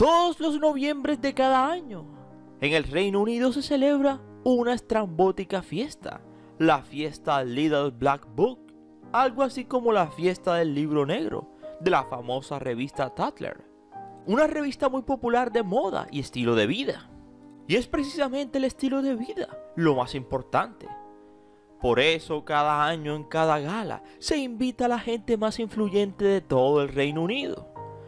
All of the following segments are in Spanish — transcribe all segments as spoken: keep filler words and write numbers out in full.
Todos los noviembres de cada año, en el Reino Unido se celebra una estrambótica fiesta, la fiesta Little Black Book, algo así como la fiesta del libro negro de la famosa revista Tatler, una revista muy popular de moda y estilo de vida. Y es precisamente el estilo de vida lo más importante. Por eso cada año en cada gala se invita a la gente más influyente de todo el Reino Unido.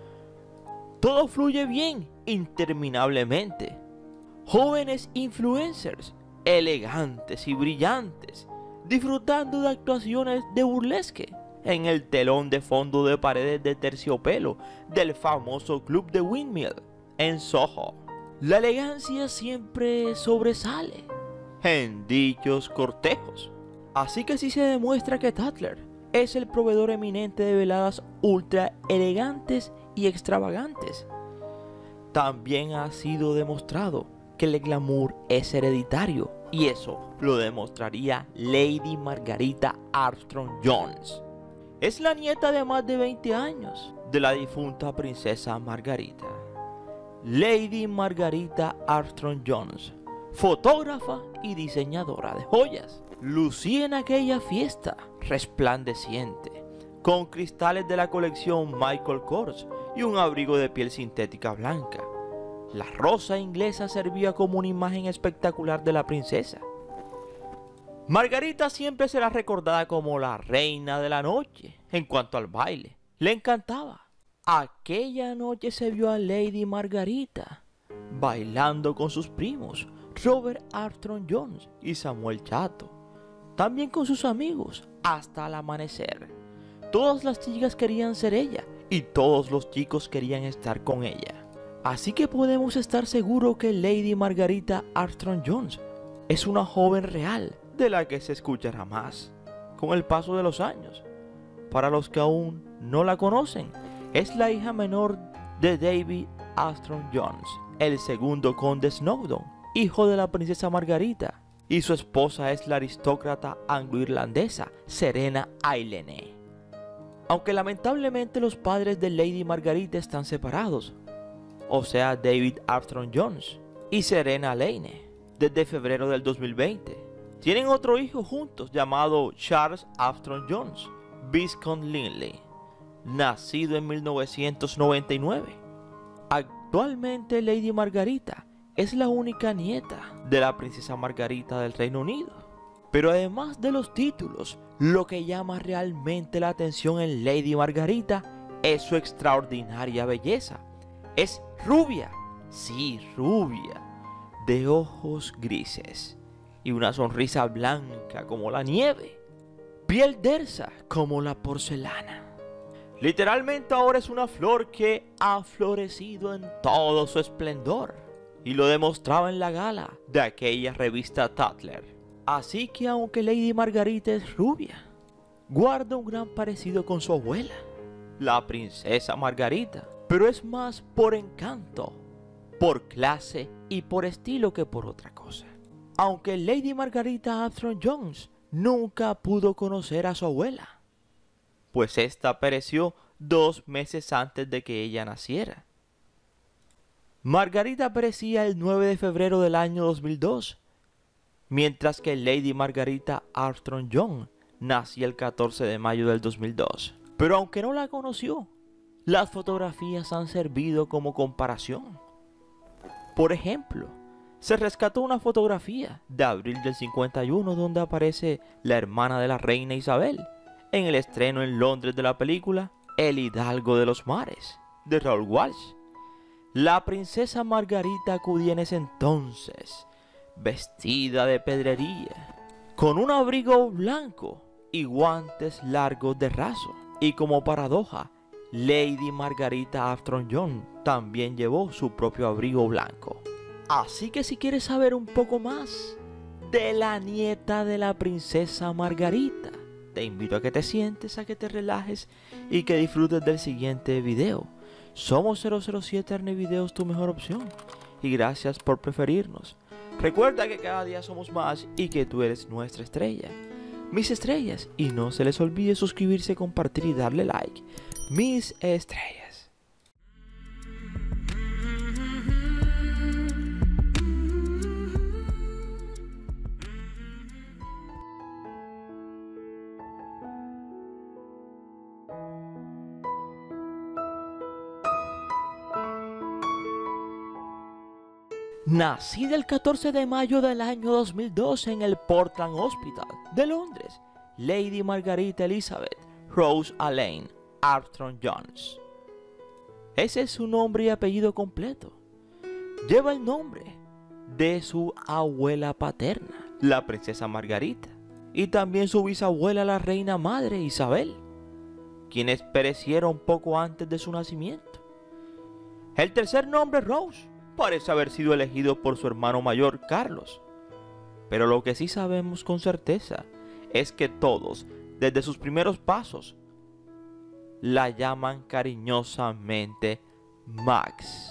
Todo fluye bien, interminablemente. Jóvenes influencers, elegantes y brillantes, disfrutando de actuaciones de burlesque en el telón de fondo de paredes de terciopelo del famoso club de Windmill en Soho. La elegancia siempre sobresale en dichos cortejos. Así que sí se demuestra que Tatler es el proveedor eminente de veladas ultra elegantes y extravagantes. También ha sido demostrado que el glamour es hereditario, y eso lo demostraría Lady Margarita Armstrong-Jones. Es la nieta de más de veinte años de la difunta princesa Margarita. Lady Margarita Armstrong-Jones, fotógrafa y diseñadora de joyas, lucía en aquella fiesta resplandeciente, con cristales de la colección Michael Kors y un abrigo de piel sintética blanca. La rosa inglesa servía como una imagen espectacular de la princesa. Margarita siempre será recordada como la reina de la noche en cuanto al baile. Le encantaba. Aquella noche se vio a Lady Margarita bailando con sus primos Robert Armstrong-Jones y Samuel Chato, también con sus amigos hasta el amanecer. Todas las chicas querían ser ella y todos los chicos querían estar con ella. Así que podemos estar seguros que Lady Margarita Armstrong-Jones es una joven real de la que se escuchará más con el paso de los años. Para los que aún no la conocen, es la hija menor de David Armstrong-Jones, el segundo conde Snowdon, hijo de la princesa Margarita, y su esposa es la aristócrata anglo-irlandesa Serena Alleyne. Aunque lamentablemente los padres de Lady Margarita están separados, o sea David Armstrong-Jones y Serena Alleyne, desde febrero del dos mil veinte. Tienen otro hijo juntos llamado Charles Armstrong-Jones, Viscount Linley, nacido en mil novecientos noventa y nueve. Actualmente Lady Margarita es la única nieta de la princesa Margarita del Reino Unido. Pero además de los títulos, lo que llama realmente la atención en Lady Margarita es su extraordinaria belleza. Es rubia, sí, rubia, de ojos grises y una sonrisa blanca como la nieve, piel tersa como la porcelana. Literalmente ahora es una flor que ha florecido en todo su esplendor, y lo demostraba en la gala de aquella revista Tatler. Así que aunque Lady Margarita es rubia, guarda un gran parecido con su abuela, la princesa Margarita, pero es más por encanto, por clase y por estilo que por otra cosa. Aunque Lady Margarita Armstrong-Jones nunca pudo conocer a su abuela, pues esta pereció dos meses antes de que ella naciera. Margarita perecía el nueve de febrero del año dos mil dos, mientras que Lady Margarita Armstrong-Jones nacía el catorce de mayo del dos mil dos. Pero aunque no la conoció, las fotografías han servido como comparación. Por ejemplo, se rescató una fotografía de abril del cincuenta y uno donde aparece la hermana de la reina Isabel en el estreno en Londres de la película El Hidalgo de los Mares, de Raoul Walsh. La princesa Margarita acudía en ese entonces vestida de pedrería, con un abrigo blanco y guantes largos de raso. Y como paradoja, Lady Margarita Armstrong-Jones también llevó su propio abrigo blanco. Así que si quieres saber un poco más de la nieta de la princesa Margarita, te invito a que te sientes, a que te relajes y que disfrutes del siguiente video. Somos cero cero siete Arne Videos, tu mejor opción, y gracias por preferirnos. Recuerda que cada día somos más y que tú eres nuestra estrella, mis estrellas, y no se les olvide suscribirse, compartir y darle like. Mis estrellas. Nacida el catorce de mayo del año dos mil dos en el Portland Hospital de Londres, Lady Margarita Elizabeth Rose Elaine Armstrong Jones. Ese es su nombre y apellido completo. Lleva el nombre de su abuela paterna, la princesa Margarita, y también su bisabuela, la reina madre Isabel, quienes perecieron poco antes de su nacimiento. El tercer nombre, Rose, parece haber sido elegido por su hermano mayor, Carlos. Pero lo que sí sabemos con certeza es que todos, desde sus primeros pasos, la llaman cariñosamente Max,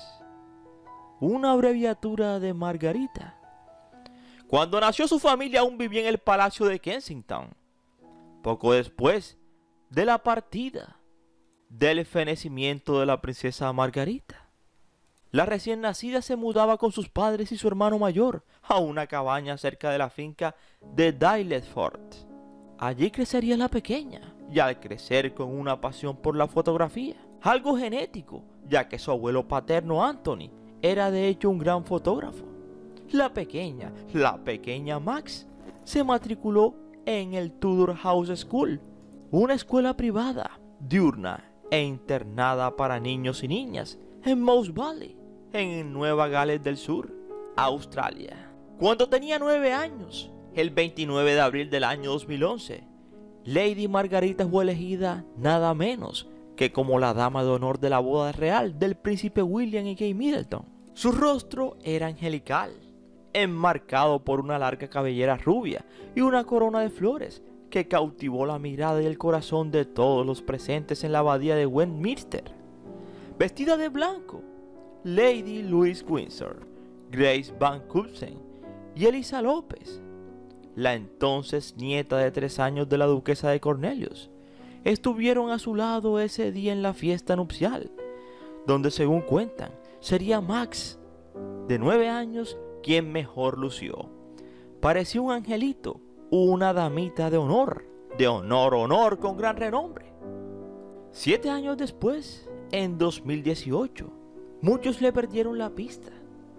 una abreviatura de Margarita. Cuando nació, su familia aún vivía en el Palacio de Kensington. Poco después de la partida del fenecimiento de la princesa Margarita, la recién nacida se mudaba con sus padres y su hermano mayor a una cabaña cerca de la finca de Daylesford. Allí crecería la pequeña, y al crecer con una pasión por la fotografía, algo genético, ya que su abuelo paterno Anthony era de hecho un gran fotógrafo. La pequeña, la pequeña Max, se matriculó en el Tudor House School, una escuela privada, diurna e internada para niños y niñas en Moss Valley, en Nueva Gales del Sur, Australia. Cuando tenía nueve años, el veintinueve de abril del año dos mil once, Lady Margarita fue elegida nada menos que como la dama de honor de la boda real del príncipe William y Kate Middleton. Su rostro era angelical, enmarcado por una larga cabellera rubia y una corona de flores que cautivó la mirada y el corazón de todos los presentes en la abadía de Westminster. Vestida de blanco, Lady Louise Windsor, Grace Van Kuysen y Elisa López, la entonces nieta de tres años de la duquesa de Cornelius, estuvieron a su lado ese día en la fiesta nupcial, donde según cuentan, sería Max, de nueve años, quien mejor lució. Parecía un angelito, una damita de honor, de honor, honor con gran renombre. Siete años después, en dos mil dieciocho, muchos le perdieron la pista,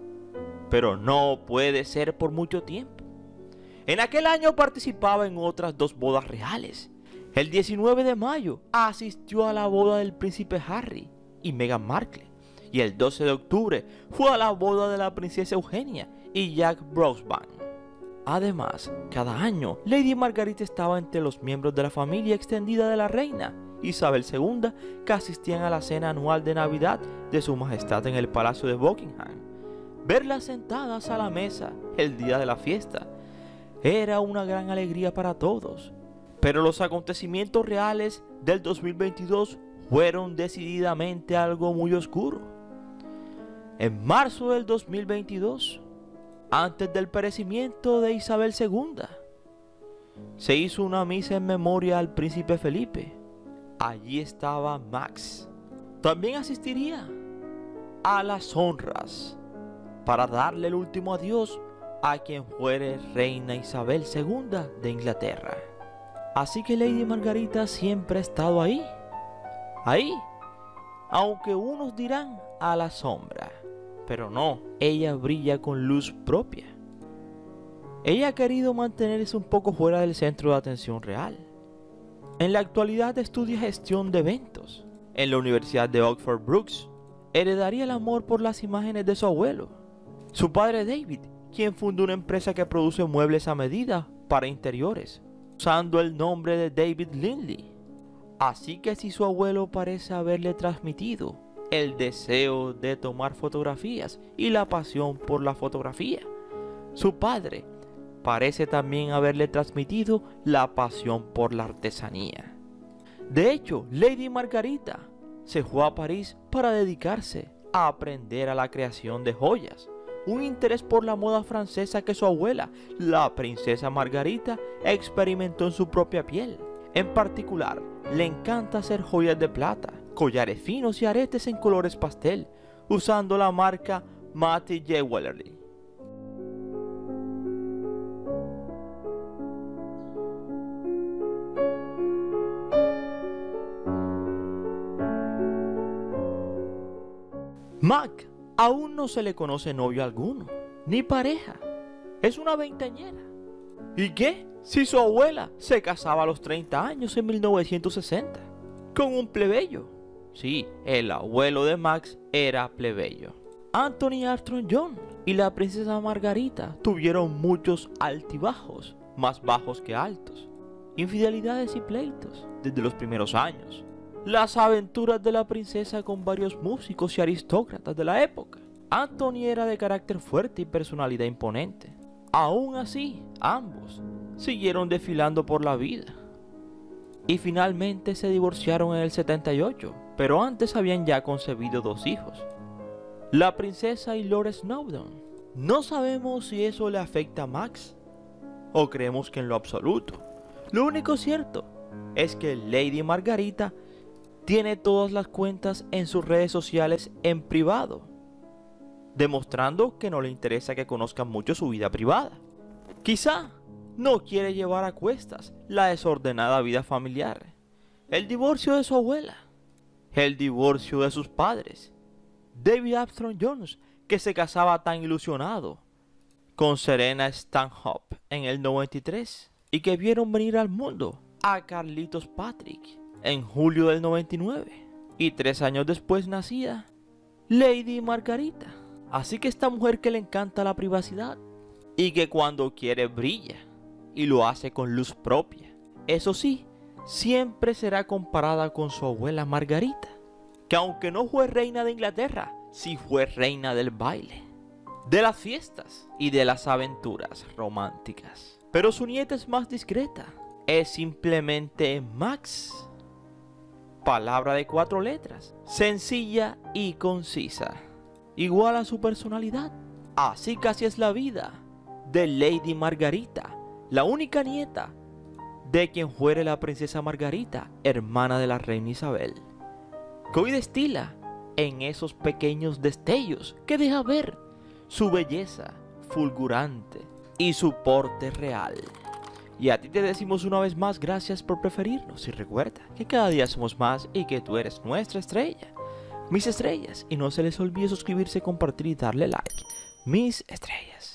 pero no puede ser por mucho tiempo. En aquel año participaba en otras dos bodas reales. El diecinueve de mayo asistió a la boda del príncipe Harry y Meghan Markle, y el doce de octubre fue a la boda de la princesa Eugenia y Jack Brosnan. Además, cada año Lady Margarita estaba entre los miembros de la familia extendida de la reina Isabel segunda, que asistían a la cena anual de Navidad de su majestad en el Palacio de Buckingham. Verlas sentadas a la mesa el día de la fiesta era una gran alegría para todos, pero los acontecimientos reales del dos mil veintidós fueron decididamente algo muy oscuro. En marzo del dos mil veintidós, antes del perecimiento de Isabel segunda, se hizo una misa en memoria al príncipe Felipe. Allí estaba Max. También asistiría a las honras para darle el último adiós a quien fuere reina Isabel segunda de Inglaterra. Así que Lady Margarita siempre ha estado ahí, ahí, aunque unos dirán a la sombra, pero no, ella brilla con luz propia. Ella ha querido mantenerse un poco fuera del centro de atención real. En la actualidad estudia gestión de eventos en la Universidad de Oxford Brookes. Heredaría el amor por las imágenes de su abuelo, su padre David, quien fundó una empresa que produce muebles a medida para interiores, usando el nombre de David Lindley. Así que si su abuelo parece haberle transmitido el deseo de tomar fotografías y la pasión por la fotografía, su padre parece también haberle transmitido la pasión por la artesanía. De hecho, Lady Margarita se fue a París para dedicarse a aprender a la creación de joyas, un interés por la moda francesa que su abuela, la princesa Margarita, experimentó en su propia piel. En particular, le encanta hacer joyas de plata, collares finos y aretes en colores pastel, usando la marca Matty Jewelry. Mac aún no se le conoce novio alguno, ni pareja. Es una veinteañera. ¿Y qué? Si su abuela se casaba a los treinta años en mil novecientos sesenta con un plebeyo. Sí, el abuelo de Max era plebeyo. Anthony Armstrong John y la princesa Margarita tuvieron muchos altibajos, más bajos que altos, infidelidades y pleitos desde los primeros años. Las aventuras de la princesa con varios músicos y aristócratas de la época. Anthony era de carácter fuerte y personalidad imponente. Aún así, ambos siguieron desfilando por la vida. Y finalmente se divorciaron en el setenta y ocho, pero antes habían ya concebido dos hijos. La princesa y Lord Snowdon. No sabemos si eso le afecta a Max, o creemos que en lo absoluto. Lo único cierto es que Lady Margarita tiene todas las cuentas en sus redes sociales en privado, demostrando que no le interesa que conozcan mucho su vida privada. Quizá no quiere llevar a cuestas la desordenada vida familiar, el divorcio de su abuela, el divorcio de sus padres, David Armstrong Jones, que se casaba tan ilusionado con Serena Stanhope en el noventa y tres y que vieron venir al mundo a Carlitos Patrick en julio del noventa y nueve, y tres años después nacía Lady Margarita. Así que esta mujer que le encanta la privacidad y que cuando quiere brilla y lo hace con luz propia. Eso sí, siempre será comparada con su abuela Margarita, que aunque no fue reina de Inglaterra, sí fue reina del baile, de las fiestas y de las aventuras románticas. Pero su nieta es más discreta, es simplemente Max. Palabra de cuatro letras, sencilla y concisa, igual a su personalidad. Así casi es la vida de Lady Margarita, la única nieta de quien fuere la princesa Margarita, hermana de la reina Isabel, que hoy destila en esos pequeños destellos que deja ver su belleza fulgurante y su porte real. Y a ti te decimos una vez más gracias por preferirnos, y recuerda que cada día somos más y que tú eres nuestra estrella, mis estrellas, y no se les olvide suscribirse, compartir y darle like, mis estrellas.